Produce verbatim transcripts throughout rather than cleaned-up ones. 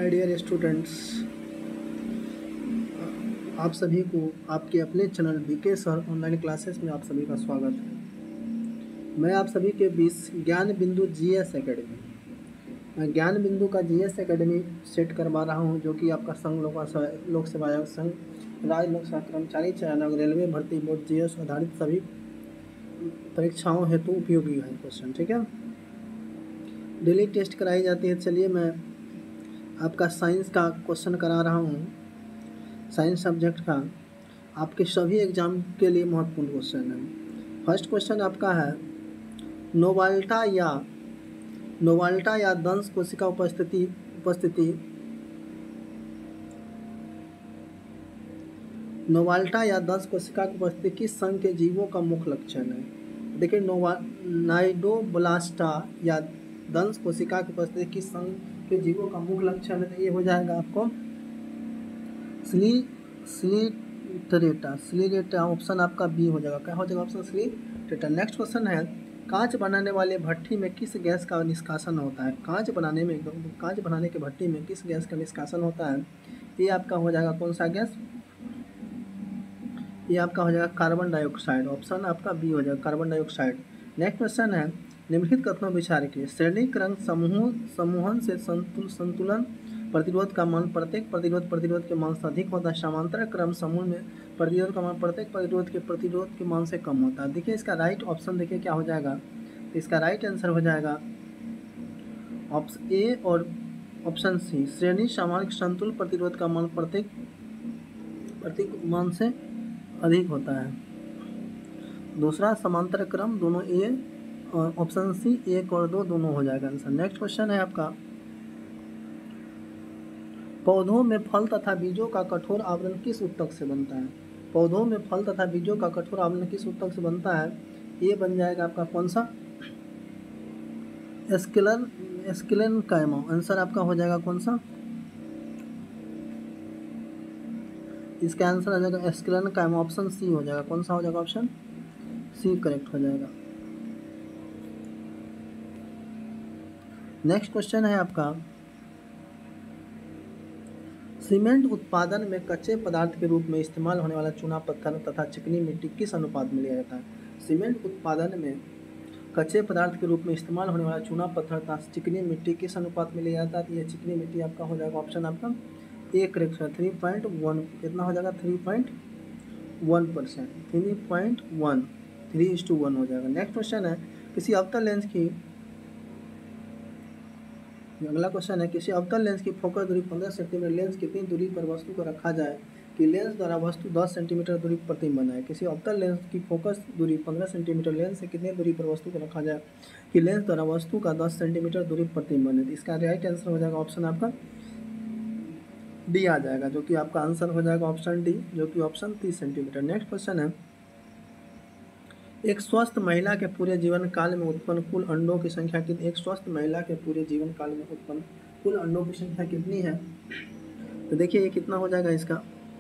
My dear students, आप सभी को आपके अपने channel BK sir online classes में आप सभी का स्वागत है। मैं आप सभी के बीच ज्ञान बिंदु जीएस एकेडमी मैं ज्ञान बिंदु का जीएस एकेडमी सेट करवा रहा हूं, जो कि आपका संघ लोक लोक सेवा आयोग संघ, राज्य लोक सेवा कर्मचारी चयन आयोग, रेलवे भर्ती बोर्ड जीएस आधारित सभी परीक्षाओं हेतु उपयोगी है क्वेश्चन। ठीक है, डेली टेस्ट कराई जाती है। चलिए मैं आपका साइंस का क्वेश्चन करा रहा हूँ। साइंस सब्जेक्ट का आपके सभी एग्जाम के लिए महत्वपूर्ण क्वेश्चन है। फर्स्ट क्वेश्चन आपका है, नोवाल्टा या नोवाल्टा या दंश कोशिका उपस्थिति उपस्थिति नोवाल्टा या दंश कोशिका की उपस्थिति किस संघ के जीवों का मुख्य लक्षण है? देखिए, नोवा नाइडोब्लास्टा या दंश कोशिका की उपस्थिति किस संघ के जीवों का मुख्य लक्षण है? तो ये हो जाएगा आपको स्ली स्लीटरेटा स्लीरेटा ऑप्शन आपका बी हो जाएगा। क्या हो जाएगा? ऑप्शन स्लीटेटा। नेक्स्ट क्वेश्चन है, कांच बनाने वाले भट्टी में किस गैस का निष्कासन होता है? कांच बनाने में कांच बनाने के भट्टी में किस गैस का निष्कासन होता है? ये आपका हो जाएगा कौन सा गैस? ये आपका हो जाएगा कार्बन डाइऑक्साइड। ऑप्शन आपका बी हो जाएगा कार्बन डाइऑक्साइड। नेक्स्ट क्वेश्चन है, निम्नलिखित कथनों विचार कीजिए। श्रेणी क्रम समूह समूहन से संतुल संतुलन प्रतिरोध का मान प्रत्येक प्रतिरोध प्रतिरोध के मान से अधिक होता है। समांतर क्रम समूह में प्रतिरोध का मान प्रत्येक प्रतिरोध के प्रतिरोध के मान से कम होता है। देखिए, इसका राइट ऑप्शन देखिए क्या हो जाएगा। तो इसका राइट आंसर हो जाएगा ऑप्शन ए और ऑप्शन सी। श्रेणी समान संतुल प्रतिरोध का मान प्रत्येक प्रत्येक मान से अधिक होता है। दूसरा समांतर क्रम, दोनों ए और ऑप्शन सी एक और दो दोनों हो जाएगा आंसर। नेक्स्ट क्वेश्चन है आपका, पौधों में फल तथा बीजों का कठोर आवरण किस ऊतक से बनता है? पौधों में फल तथा बीजों का कठोर आवरण किस ऊतक से बनता है? ये बन जाएगा आपका कौन सा? एस्केलन एस्केलेनकाइमा। आंसर आपका हो जाएगा कौन सा? इसका आंसर आ जाएगा एस्केलेनकाइमा। ऑप्शन सी हो जाएगा। कौन सा हो जाएगा? ऑप्शन सी करेक्ट हो जाएगा। नेक्स्ट क्वेश्चन है आपका, सीमेंट उत्पादन में कच्चे पदार्थ के रूप में इस्तेमाल होने वाला चूना पत्थर तथा चिकनी मिट्टी किस अनुपात में लिया जाता है? सीमेंट उत्पादन में कच्चे पदार्थ के रूप में इस्तेमाल होने वाला चूना पत्थर तथा चिकनी मिट्टी किस अनुपात में लिया जाता है? तो ये चिकनी मिट्टी आपका हो जाएगा ऑप्शन आपका ए करेक्ट है। थ्री पॉइंट वन कितना हो जाएगा? Three point one percent three point one three is to one हो जाएगा। नेक्स्ट क्वेश्चन है, किसी अवतल लेंस की अगला क्वेश्चन है, किसी अवतल लेंस की फोकस दूरी पंद्रह सेंटीमीटर, लेंस कितनी दूरी पर वस्तु को रखा जाए कि लेंस द्वारा वस्तु दस सेंटीमीटर दूरी पर प्रतिबिंब बनाए? किसी अवतल लेंस की फोकस दूरी पंद्रह सेंटीमीटर, लेंस से कितनी दूरी पर वस्तु को रखा जाए कि लेंस द्वारा वस्तु का दस सेंटीमीटर दूरी पर प्रतिबिंब बने? इसका राइट आंसर हो जाएगा ऑप्शन आपका डी आ जाएगा, जो कि आपका आंसर हो जाएगा ऑप्शन डी, जो कि ऑप्शन तीस सेंटीमीटर। नेक्स्ट क्वेश्चन है, एक स्वस्थ महिला के पूरे जीवन काल में उत्पन्न कुल अंडों की संख्या कितनी? एक स्वस्थ महिला के पूरे जीवन काल में उत्पन्न कुल अंडों की संख्या कितनी है? तो देखिए ये कितना हो जाएगा इसका?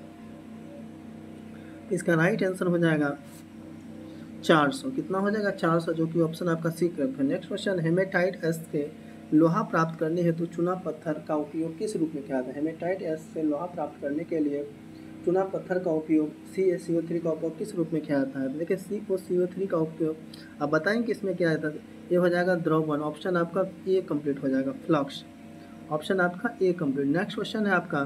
इसका राइट आंसर हो जाएगा चार सौ। कितना हो जाएगा? चार सौ, जो कि ऑप्शन आपका सी करेक्ट है। नेक्स्ट क्वेश्चन, हेमेटाइट एस से लोहा प्राप्त करने हेतु चूना पत्थर का उपयोग किस रूप में किया जाता है? हेमेटाइट एस से लोहा प्राप्त करने के लिए चूना पत्थर का उपयोग सी ए सी ओ थ्री का उपयोग किस रूप में किया जाता है? देखिए, सी ओ सी ओ थ्री का उपयोग आप बताएंगे किस में किया जाता है? ये हो जाएगा द्रवण। ऑप्शन आपका ए कंप्लीट हो जाएगा, फ्लक्स। ऑप्शन आपका ए कंप्लीट। नेक्स्ट क्वेश्चन है आपका,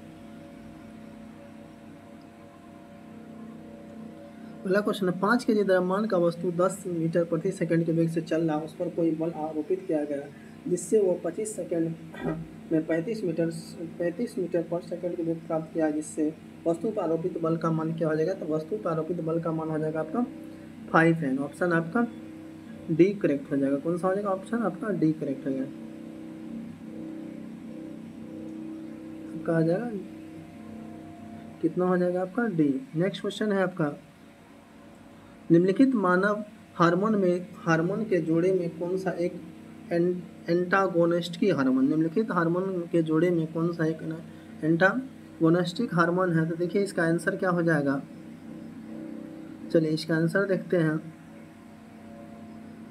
अगला क्वेश्चन है, पाँच के जी द्रव्यमान का वस्तु दस मीटर प्रति सेकंड के वेग से चल रहा है, उस पर कोई बल आरोपित किया गया जिससे वो पच्चीस सेकंड में पैंतीस मीटर पैंतीस मीटर पर सेकंड के वेग प्राप्त किया, जिससे वस्तु पर आरोपित बल का मान क्या हो जाएगा? तो वस्तु पर आरोपित बल का मान हो जाएगा आपका फाइव एन। ऑप्शन आपका डी करेक्ट हो जाएगा। कौन सा हो जाएगा? ऑप्शन आपका डी करेक्ट हो जाएगा। आपका आ जाएगा कितना हो जाएगा? आपका डी। नेक्स्ट क्वेश्चन है आपका, निम्नलिखित मानव हार्मोन में हार्मोन के जोड़े में कौन सा एक एंटागोनिस्टिक हार्मोन निम्नलिखित हार्मोन के जोड़े में कौन सा एक एंटागोनिस्टिक हार्मोन है? तो देखिए इसका आंसर क्या हो जाएगा? चलिए इसका आंसर देखते हैं।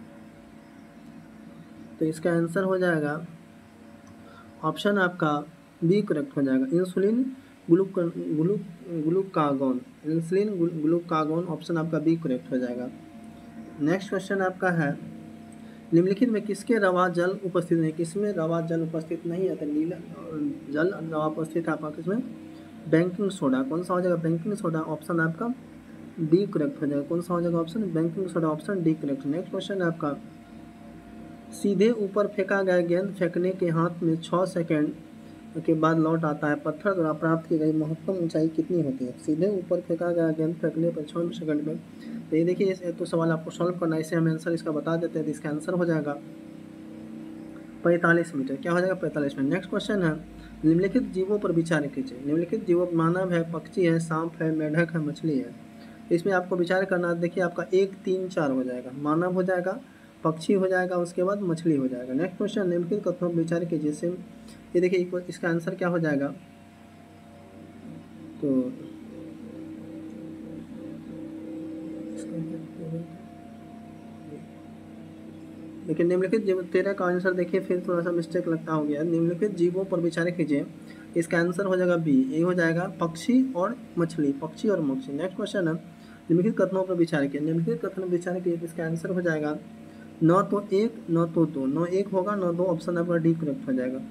तो इसका आंसर हो जाएगा ऑप्शन आपका बी करेक्ट हो जाएगा। Insulin gluc glu glucagon, insulin glucagon, option आपका बी करेक्ट हो जाएगा। नेक्स्ट क्वेश्चन आपका है, निम्नलिखित में किसके रवा जल उपस्थित नहीं, किसमें रवा जल उपस्थित नहीं है? तो नीला जल रवा उपस्थित है आपका किसमें? Baking soda. कौन सा हो जाएगा? बेकिंग सोडा, ऑप्शन आपका डी करेक्ट हो जाएगा। कौन सा हो जाएगा option? Baking soda, option D correct. Next question है आपका, सीधे ऊपर फेंका गया गेंद फेंकने के हाथ में छः सेकंड के बाद लौट आता है, पत्थर द्वारा प्राप्त की गई महत्तम ऊंचाई कितनी होती है? सीधे ऊपर फेंका गया गेंद फेंकने पर छः सेकंड में, तो ये देखिए इस तो सवाल आपको सॉल्व करना है, इसे हम आंसर इसका बता देते हैं। तो इसका आंसर हो जाएगा पैंतालीस मीटर। क्या हो जाएगा? पैंतालीस मीटर। नेक्स्ट क्वेश्चन है, निम्नलिखित जीवों पर विचार कीजिए। निम्नलिखित जीवों मानव है, पक्षी है, सांप है, मेढक है, मछली है। इसमें आपको विचार करना, देखिए आपका एक तीन चार हो जाएगा, मानव हो जाएगा, पक्षी हो जाएगा, उसके बाद मछली हो जाएगा। नेक्स्ट क्वेश्चन, निम्नलिखित कथनों पर विचार कीजिए। सेम ये देखिए इसका आंसर क्या हो जाएगा? तो लेकिन निम्नलिखित जीव तेरह का आंसर देखिए फिर थोड़ा सा मिस्टेक लगता हो गया। निम्नलिखित जीवों पर विचार कीजिए, इसका आंसर हो जाएगा बी, ये हो जाएगा पक्षी और मछली, पक्षी और मछली। नेक्स्ट क्वेश्चन है, निम्नलिखित कथनों पर विचार किए। निम्नलिखित कथन विचार किए, इसका आंसर हो जाएगा न तो एक न तो दो, न एक होगा न दो, ऑप्शन आपका डी करेक्ट हो जाएगा।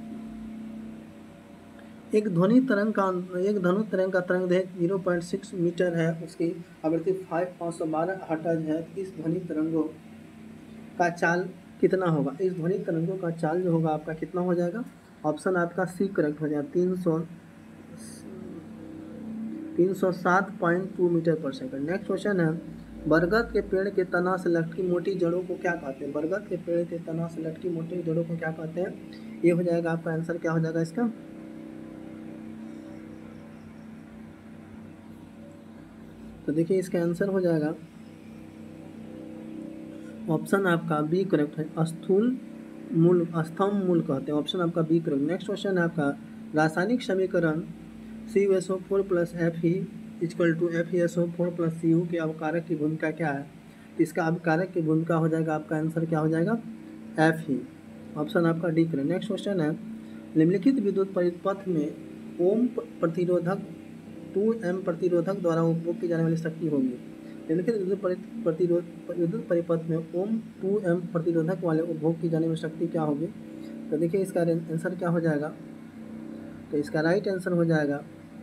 एक ध्वनि तरंग का एक धनु तरंग का तरंग दैर्घ्य जीरो पॉइंट सिक्स मीटर है, उसकी आवृत्ति फाइव पाँच सौ बारह हर्ट्ज है। इस ध्वनि तरंगों का चाल कितना होगा? इस ध्वनि तरंगों का चाल जो होगा आपका कितना हो जाएगा? ऑप्शन आपका सी करेक्ट हो जाएगा, तीन सौ तीन सौ सात point two metre per second. Next question है, बरगद के पेड़ के तना से लटकी मोटी जड़ों को क्या कहते हैं? बरगद के पेड़ के तना से लटकी मोटी जड़ों को क्या कहते हैं? ये हो जाएगा आपका आंसर, क्या हो जाएगा इसका? तो देखिए इसका आंसर हो जाएगा ऑप्शन आपका बी करेक्ट है, स्थूल मूल, स्तंभ मूल कहते हैं, ऑप्शन आपका बी करेक्ट। नेक्स्ट क्वेश्चन है आपका, रासायनिक समीकरण C U S O four plus F E equal to F E S O four plus C U के अवकारक की भूमिका क्या है? इसका अवकारक की भूमिका हो जाएगा आपका आंसर क्या हो जाएगा? एफ ई, ऑप्शन आपका डी करेक्ट। नेक्स्ट क्वेश्चन है, निम्नलिखित विद्युत परिपथ में ओम प्रतिरोधक टू एम प्रतिरोधक द्वारा उपभोग की जाने वाली शक्ति होगी। निम्नलिखित विद्युत प्रतिरोध विद्युत परिपथ में ओम टू एम प्रतिरोधक वाले उपभोग की जाने वाली शक्ति क्या होगी? तो देखिए इसका आंसर क्या हो जाएगा? तो इसका राइट आंसर हो जाएगा,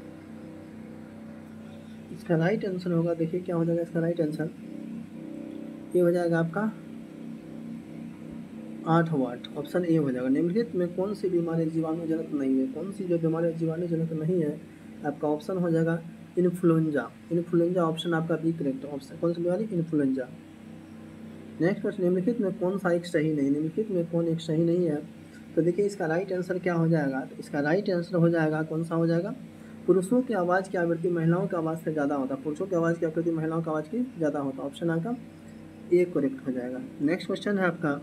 इसका राइट आंसर होगा, देखिए क्या हो जाएगा इसका राइट आंसर? ये हो जाएगा आपका आठ वाट, ऑप्शन ए हो जाएगा। निम्नलिखित में कौन सी बीमारी जीवाणुजनक नहीं है? कौन सी जो बीमारी जीवाणुजनक नहीं है आपका ऑप्शन हो जाएगा इन्फ्लुएंजा। इन्फ्लुएंजा ऑप्शन आपका बी करेक्ट। ऑप्शन कौन सी बीमारी? इन्फ्लुएंजा। नेक्स्ट क्वेश्चन, निम्नलिखित में कौन सा एक सही नहीं? निम्नलिखित में कौन एक सही नहीं है? तो देखिए इसका राइट आंसर क्या हो जाएगा? तो इसका राइट आंसर हो जाएगा, कौन सा हो जाएगा? पुरुषों की आवाज़ की आवृत्ति महिलाओं की आवाज़ से ज़्यादा होता है। पुरुषों की आवाज़ की आवृत्ति महिलाओं की आवाज़ की ज़्यादा होता है, ऑप्शन आपका ए करेक्ट हो जाएगा। नेक्स्ट क्वेश्चन है आपका,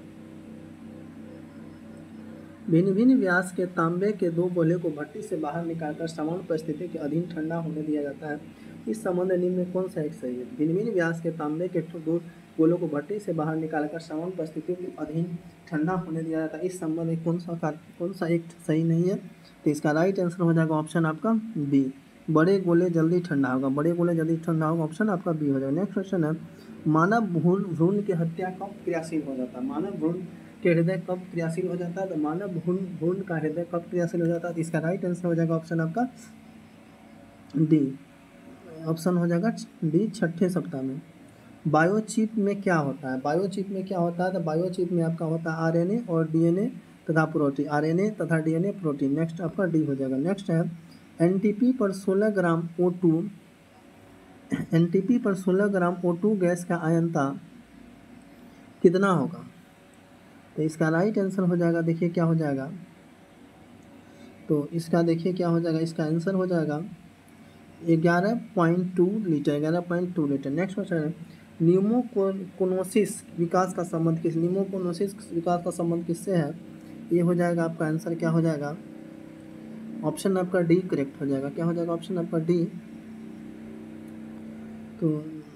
भिन्न भिन्न व्यास के तांबे के दो गोले को भट्टी से बाहर निकालकर समान परिस्थिति के अधीन ठंडा होने दिया जाता है। इस संबंध निम्न में कौन सा एक सही है? भिन्न भिन्न व्यास के तांबे के दो गोलों को भट्टी से बाहर निकालकर समान परिस्थितियों के अधीन ठंडा होने दिया जाता है, इस संबंध में कौन सा कौन सा एक सही नहीं है? तो इसका राइट आंसर हो जाएगा ऑप्शन आपका बी, बड़े गोले जल्दी ठंडा होगा। बड़े गोले जल्दी ठंडा होगा, ऑप्शन आपका बी हो जाएगा। नेक्स्ट क्वेश्चन है, मानव भ्रूण भ्रूण की हत्या कब क्रियाशील हो जाता है? मानव भ्रूण के हृदय कब क्रियाशील हो जाता है? तो मानव भ्रूण भ्रूण का हृदय कब क्रियाशील हो जाता है? तो इसका राइट आंसर हो जाएगा ऑप्शन आपका डी, ऑप्शन हो जाएगा डी, छठे सप्ताह में। बायोचिप में क्या होता है? बायोचिप में क्या होता है? तो बायोचिप में आपका होता है आरएनए और डीएनए तथा प्रोटीन, आरएनए तथा डीएनए प्रोटीन। नेक्स्ट आपका डी हो जाएगा। नेक्स्ट है, एनटीपी पर सोलह ग्राम ओ टू एनटीपी पर सोलह ग्राम ओ टू गैस का आयनता कितना होगा? तो इसका राइट आंसर हो जाएगा, देखिए क्या हो जाएगा? तो इसका देखिए क्या हो जाएगा? इसका आंसर हो जाएगा ग्यारह पॉइंट टू लीटर, ग्यारह point two litre. Next question है, न्यूमोकोनोसिस विकास का संबंध किस न्यूमोकोनोसिस विकास का संबंध किससे है? ये हो जाएगा आपका आंसर क्या हो जाएगा? ऑप्शन आपका डी करेक्ट हो जाएगा। क्या हो जाएगा? ऑप्शन आपका डी। तो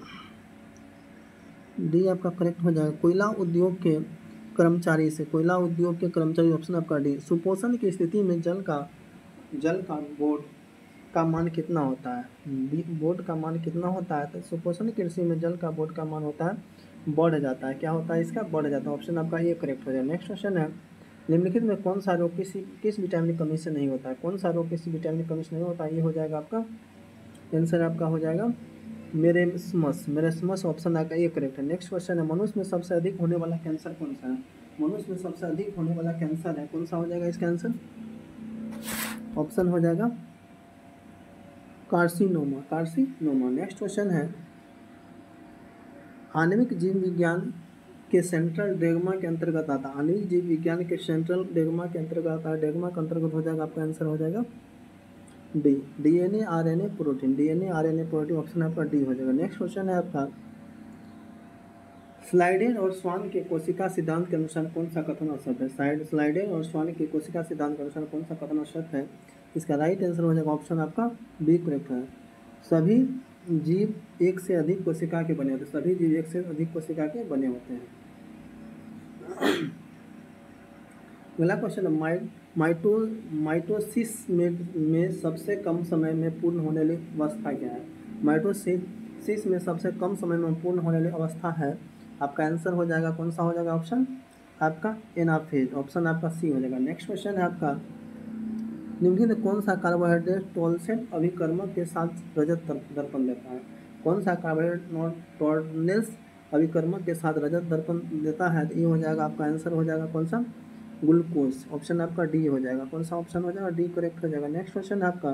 डी आपका करेक्ट हो जाएगा। कोयला उद्योग के कर्मचारी से, कोयला उद्योग के कर्मचारी, ऑप्शन आपका डी। सुपोषण की स्थिति में जल का जल का बोर्ड का मान कितना होता है। बोर्ड का मान कितना होता है, तो सुपोषण कृषि में जल का बोर्ड का मान होता है बढ़ जाता है। क्या होता है इसका, बढ़ जाता है। ऑप्शन आपका ये करेक्ट हो जाएगा। नेक्स्ट क्वेश्चन है, निम्नलिखित में कौन सा रोग किसी किस विटामिन की कमी से नहीं होता है। कौन सा रोग किसी विटामिन की कमी से नहीं होता है, ये हो जाएगा आपका आंसर आपका हो जाएगा मेरेस्मस। मेरेस्मस ऑप्शन आपका ये करेक्ट है। नेक्स्ट क्वेश्चन है, मनुष्य में सबसे अधिक होने वाला कैंसर कौन सा है। मनुष्य में सबसे अधिक होने वाला कैंसर है, कौन सा हो जाएगा इसका आंसर, ऑप्शन हो जाएगा कार्सिनोमा, कार्सिनोमा। नेक्स्ट क्वेश्चन है, आणविक जीव विज्ञान के सेंट्रल डेगमा के अंतर्गत आता है। आणविक जीव विज्ञान के सेंट्रल डेगमा के अंतर्गत आता है। डेगमा के अंतर्गत हो जाएगा आपका आंसर हो जाएगा D, DNA RNA protein. DNA RNA protein option आपका डी हो जाएगा। नेक्स्ट क्वेश्चन है आपका, स्लाइडेन और स्वान के कोशिका सिद्धांत के अनुसार कौन सा कथन असत्य है। साइड स्लाइडेन और स्वान के कोशिका सिद्धांत के अनुसार कौन सा कथन असत्य है, इसका राइट आंसर हो जाएगा ऑप्शन आपका बी करेक्ट है। सभी जीव एक से अधिक कोशिका के बने होते हैं। सभी जीव एक से अधिक कोशिका के बने होते हैं। अगला क्वेश्चन है, माइ माइटो माइटोसिस में में सबसे कम समय में पूर्ण होने वाली अवस्था क्या है। माइटोसिस में सबसे कम समय में पूर्ण होने वाली अवस्था है, आपका आंसर हो जाएगा कौन सा हो जाएगा, ऑप्शन आपका एनाफेज, ऑप्शन आपका सी हो जाएगा। नेक्स्ट क्वेश्चन है आपका, निम्नलिखित कौन सा कार्बोहाइड्रेट टॉलसेट अभिकर्मक के साथ रजत दर्पण देता है। कौन सा कार्बोहाइड्रेट टॉलसेट अभिकर्मक के साथ रजत दर्पण देता है, तो ये हो जाएगा आपका आंसर हो जाएगा कौन सा, ग्लूकोज, ऑप्शन आपका डी हो जाएगा। कौन सा ऑप्शन हो जाएगा, डी करेक्ट हो जाएगा। नेक्स्ट क्वेश्चन है आपका,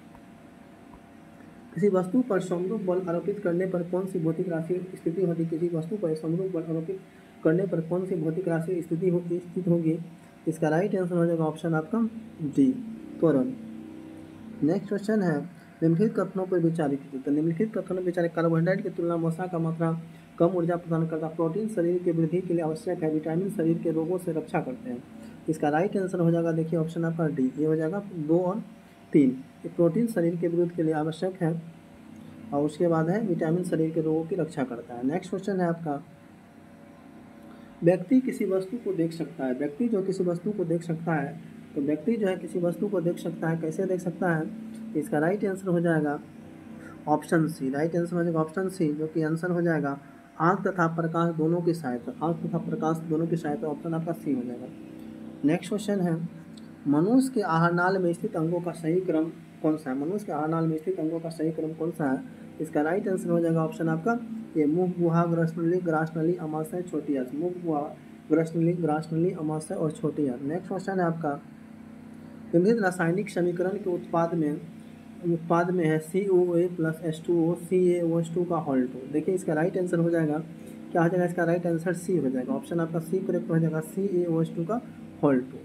किसी वस्तु पर समरूप बल आरोपित करने पर कौन सी भौतिक राशि स्थिति होगी। किसी वस्तु पर समरूप बल आरोपित करने पर कौन सी भौतिक राशि स्थिति होगी स्थित होगी, इसका राइट आंसर हो जाएगा ऑप्शन आपका डी, त्वरण। नेक्स्ट क्वेश्चन है, निम्नलिखित कथनों पर विचार कीजिए। तो निम्नलिखित कथनों पर विचार, कार्बोहाइड्रेट की तुलना में वसा का मात्रा कम ऊर्जा प्रदान करता, प्रोटीन शरीर की वृद्धि के लिए आवश्यक है, विटामिन शरीर के रोगों से रक्षा करते हैं। इसका राइट आंसर हो जाएगा, देखिए ऑप्शन आपका डी, ये हो जाएगा दो और तीन। ये प्रोटीन शरीर के विरुद्ध के लिए आवश्यक है और उसके बाद है विटामिन शरीर के रोगों की रक्षा करता है। नेक्स्ट क्वेश्चन है आपका, व्यक्ति किसी वस्तु को देख सकता है। व्यक्ति जो किसी वस्तु को देख सकता है, तो व्यक्ति जो है किसी वस्तु को देख सकता है, कैसे देख सकता है, इसका राइट आंसर हो जाएगा ऑप्शन सी। राइट आंसर हो जाएगा ऑप्शन सी, जो कि आंसर हो जाएगा आँख तथा प्रकाश दोनों की सहायता, आँख तथा प्रकाश दोनों की सहायता, ऑप्शन आपका सी हो जाएगा। नेक्स्ट क्वेश्चन है, मनुष्य के आहारनाल में स्थित अंगों का सही क्रम कौन सा है। मनुष्य के आहारनाल में स्थित अंगों का सही क्रम कौन सा है, इसका राइट आंसर हो जाएगा ऑप्शन आपका ये, मुख गुहा ग्रसनली ग्रासनली अमाशय छोटी आंत। मुख गुहा ग्रसनली ग्रासनली अमाशय और छोटी आंत। नेक्स्ट क्वेश्चन है आपका, विभिन्न रासायनिक समीकरण के उत्पाद में उत्पाद में है C O A plus H two O C A O H two का होल टू। देखिए इसका राइट आंसर हो जाएगा क्या हो जाएगा, इसका राइट आंसर सी हो जाएगा, ऑप्शन आपका सी करेक्ट हो जाएगा, C A O H two का होल टू।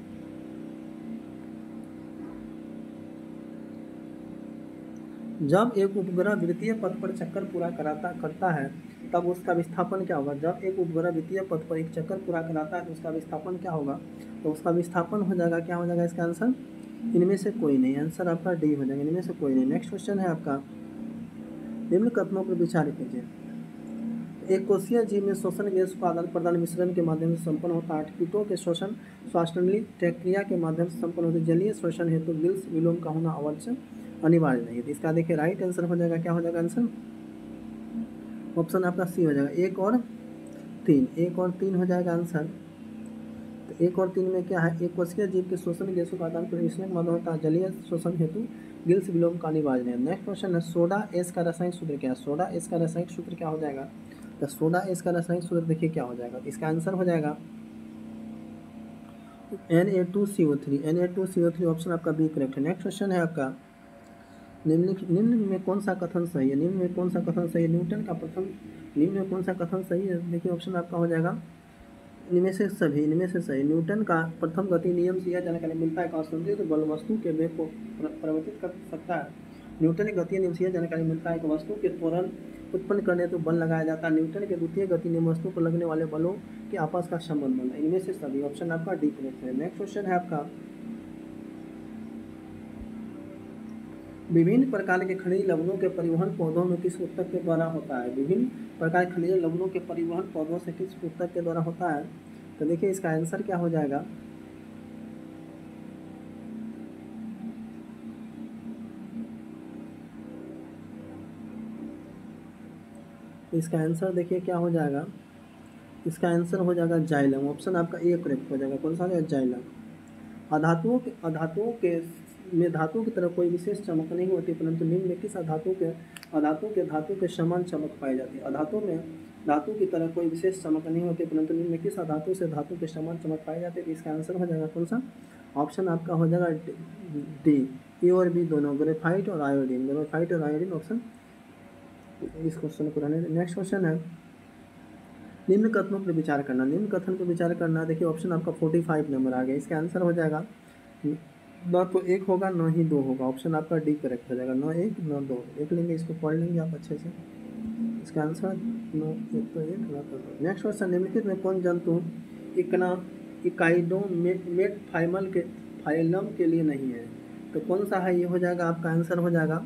जब एक उपग्रह वृत्तीय पथ पर चक्कर पूरा कराता करता है तब उसका विस्थापन क्या होगा। जब एक उपग्रह वृत्तीय पथ पर एक चक्कर पूरा कराता है तो उसका विस्थापन क्या होगा, तो उसका विस्थापन हो जाएगा क्या हो जाएगा इसका आंसर, इनमें से कोई नहीं, आंसर आपका डी हो जाएगा, इनमें से कोई नहीं। नेक्स्ट क्वेश्चन है आपका, निम्न कथनों पर विचार कीजिए। एक कोशिकीय जीव में श्वसन गैस का आदान प्रदान मिश्रण के माध्यम से संपन्न होता है। कीटों के श्वसन श्वासनली प्रक्रिया के माध्यम से संपन्न होते हैं। जलीय श्वसन हेतु तो गिल्स विलोम का होना आवश्यक अनिवार्य नहीं है। तो इसका देखिए राइट आंसर हो जाएगा क्या हो जाएगा आंसर, ऑप्शन आपका सी हो जाएगा, एक और तीन, एक और तीन हो जाएगा आंसर। तो एक और तीन में क्या है, एक कोशिकीय जीव के श्वसन गैसों का आदान प्रदान मिश्रण के माध्यम होता है। जलीय श्वसन हेतु गिल्स विलोम का अनिवार्य नहीं है। नेक्स्ट क्वेश्चन है, सोडा एस का रासायनिक सूत्र क्या है। सोडा एस का रासायनिक सूत्र क्या हो जाएगा, तो सोडा एस का रासायनिक सूत्र देखिए क्या हो जाएगा, इसका आंसर हो जाएगा N A two C O three, N A two C O three, option आपका बी करेक्ट है। नेक्स्ट क्वेश्चन है आपका, निम्न निम्न में कौन सा कथन सही है। निम्न में कौन सा कथन सही है, न्यूटन का प्रथम, निम्न में कौन सा कथन सही है, देखिए ऑप्शन आपका हो जाएगा इनमें से सभी, इनमें से सही। न्यूटन का प्रथम गति नियम से यह जानकारी मिलता है कि संतुलित बल वस्तु के वेग को परिवर्तित कर सकता है। न्यूटन के गतीय नियम से यह जानकारी मिलता है कि वस्तु के त्वरण उत्पन्न करने तो बल लगाया जाता है। न्यूटन के द्वितीय गति नियम वस्तु पर लगने वाले बलों के आपस का संबंध बनता है। इनमें से सभी, ऑप्शन आपका डी करेक्ट है। नेक्स्ट क्वेश्चन है आपका, विभिन्न प्रकार के खनिज लवणों के परिवहन पौधों में किस ऊतक के द्वारा होता है। विभिन्न प्रकार के खनिज लवणों के परिवहन पौधों से किस ऊतक के द्वारा होता है, तो देखिए इसका आंसर क्या हो जाएगा, इसका आंसर देखिए क्या हो जाएगा, इसका आंसर हो जाएगा जाइलम। ऑप्शन आपका ए करेक्ट हो जाएगा। कौन सा है? जाइलम। अधातुओं के अधातुओं के में धातु की तरह कोई विशेष चमक नहीं होती, परंतु निम्न में किस अधातु के अधातु के धातु के समान चमक पाई जाती है? अधातु में धातु की तरह कोई विशेष चमक नहीं होती, परंतु निम्न में किस अधातु से धातु के समान चमक पाई जाती है? इसका आंसर हो जाएगा कौन सा? ऑप्शन आपका हो जाएगा डी। ए और बी दोनों, ग्रेफाइट और आयोडीन। ग्रेफाइट और आयोडीन ऑप्शन इस क्वेश्चन को रहने। नेक्स्ट क्वेश्चन है निम्न कथनों पर विचार करना। निम्न कथन पर विचार करना, देखिए ऑप्शन आपका पैंतालीस नंबर आ गया। इसका आंसर हो जाएगा न तो एक होगा न ही दो होगा। ऑप्शन आपका डी करेक्ट हो जाएगा। न एक न दो। एक लेंगे, इसको पढ़ लेंगे आप अच्छे से। इसका आंसर न एक तो एक न तो दो। नेक्स्ट क्वेश्चन, निम्नलिखित में कौन जंतु इकना इकाइडो मेट फाइमल के फाइलम के लिए नहीं है? तो कौन सा है? ये हो जाएगा आपका आंसर हो जाएगा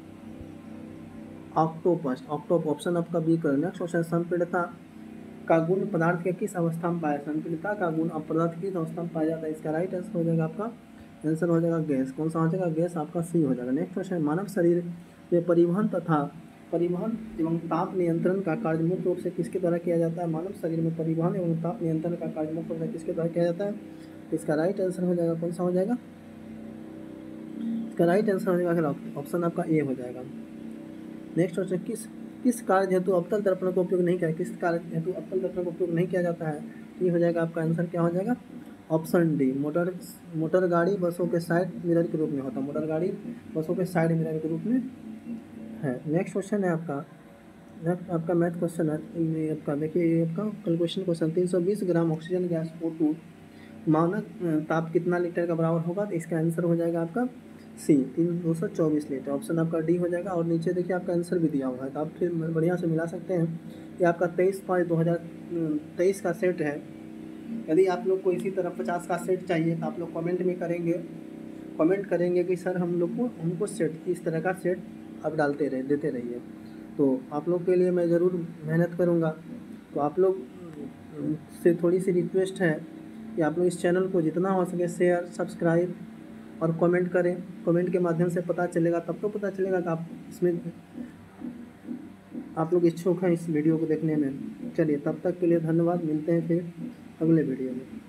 ऑक्टोपस। ऑक्टोप ऑप्शन आपका बी कर। नेक्स्ट क्वेश्चन, संपीड़ता का गुण पदार्थ के किस अवस्था में पाया? संपीड़ता का गुण अब पदार्थ किस अवस्था में पाया जाता है? इसका राइट आंसर हो जाएगा आपका आंसर हो जाएगा गैस। कौन सा हो जाएगा? गैस आपका सी हो जाएगा। नेक्स्ट क्वेश्चन, मानव शरीर में परिवहन तथा परिवहन एवं ताप नियंत्रण का कार्य मुख्य रूप से किसके द्वारा किया जाता है? मानव शरीर में परिवहन एवं ताप नियंत्रण का कार्य मुख्य रूप से किसके द्वारा किया जाता है? इसका राइट आंसर हो जाएगा कौन सा हो जाएगा? इसका राइट आंसर हो जाएगा ऑप्शन आपका ए हो जाएगा। नेक्स्ट क्वेश्चन, किस किस कार्य हेतु अवतल दर्पण का उपयोग नहीं किया? किस कार्य हेतु अवतल दर्पण का उपयोग नहीं किया जाता है? ये हो जाएगा आपका आंसर क्या हो जाएगा? Option D. मोटर मोटर गाड़ी बसों के साइड मिरर के रूप में होता है। मोटर गाड़ी बसों के साइड मिरर के रूप में है। नेक्स्ट क्वेश्चन है आपका नेक्स्ट आपका मैथ क्वेश्चन है आपका। देखिए ये आपका कैलकुलेशन क्वेश्चन, तीन सौ बीस gram oxygen gas O two मानक ताप कितना लीटर का बराबर होगा? तो इसका आंसर हो जाएगा आपका सी, तीन दो सौ चौबीस लीटर। ऑप्शन आपका डी हो जाएगा। और नीचे देखिए आपका आंसर भी दिया हुआ है, तो आप फिर बढ़िया से मिला सकते हैं। ये आपका तेईस पाँच दो हज़ार तेईस का सेट है। यदि आप लोग को इसी तरह पचास का सेट चाहिए तो आप लोग कमेंट में करेंगे कमेंट करेंगे कि सर हम लोग को हमको सेट इस तरह का सेट आप डालते रहे देते रहिए, तो आप लोग के लिए मैं ज़रूर मेहनत करूँगा। तो आप लोग से थोड़ी सी रिक्वेस्ट है कि आप लोग इस चैनल को जितना हो सके शेयर, सब्सक्राइब और कमेंट करें। कमेंट के माध्यम से पता चलेगा, तब तो पता चलेगा कि आप इसमें आप लोग इच्छुक हैं इस वीडियो को देखने में। चलिए तब तक के लिए धन्यवाद। मिलते हैं फिर अगले वीडियो में।